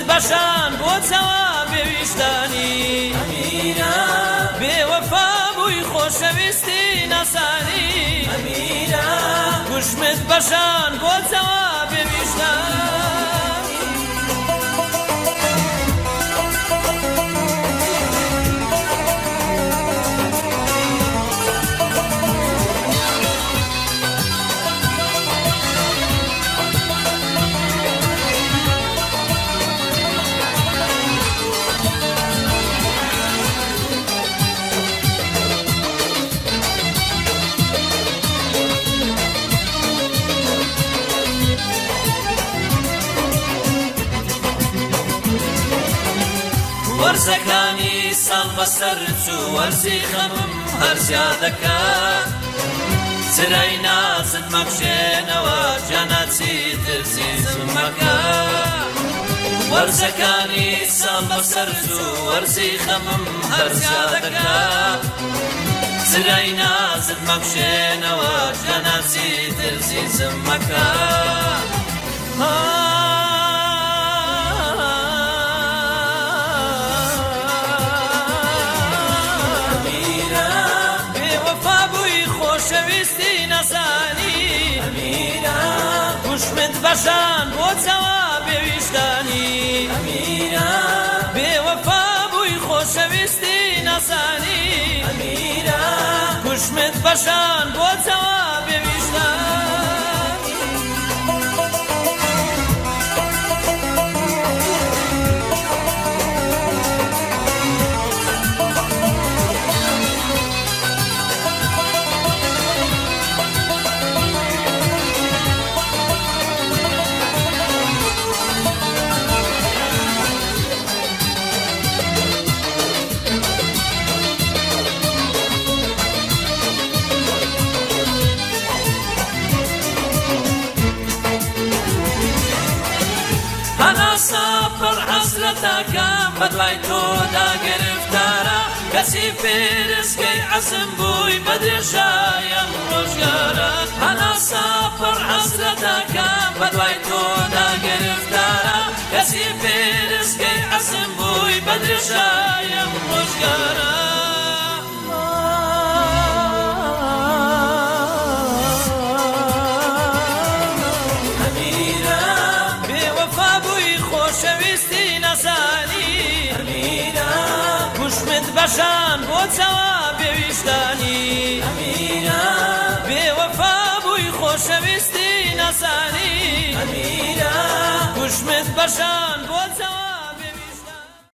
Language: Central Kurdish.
بەشان بۆ چاوا بێویشتانی ئەمیرە بێوەفا بووی خۆشەویستی نەسانی ئەمیرە کوشمت بەشان بۆ چاوا بێویشتانی وەرزەکانی ساڵ بەسەر چوو وەرزی خەمم هەر زیادەکە چرای نازت مەبژێنەوە جاناچی ترزیزم مەکە وەرزەکانی ساڵ بەسەر چوو وەرزی خەمم هەر زیادەکە چرای نازت مەبژێنەوە جاناچی ترزیزم مەکە خۆشەویستی نەزانی ئەمیرە کوشمت بەشان بۆ چاوا بێویشتانی ئەمیرە بێوەفا بووی خۆشەویستی نەزانی ئەمیرە کوشمت بەشان بۆ چاوا بێویشتانی ساپڕ حەسرەتەکەم بەدوای تۆدا گرفتارە کەسی فێرزگەی عەزم بووی بە درێژایەم ڕۆژگارە هەنا ساپڕ حەسرەتەکەم بەدوای تۆدا گرفتارە کەسی فێرزگەی عەزم بووی بە درێژایەم ڕۆژگارە خۆشەویستی نەزانی ئەمیرە کوشمت بەشان بۆ چاوا بێویشتانی ئەمیرە بێوەفا بووی خۆشەویستی نەزانی ئەمیرە کوشمت بەشان بۆ چاوا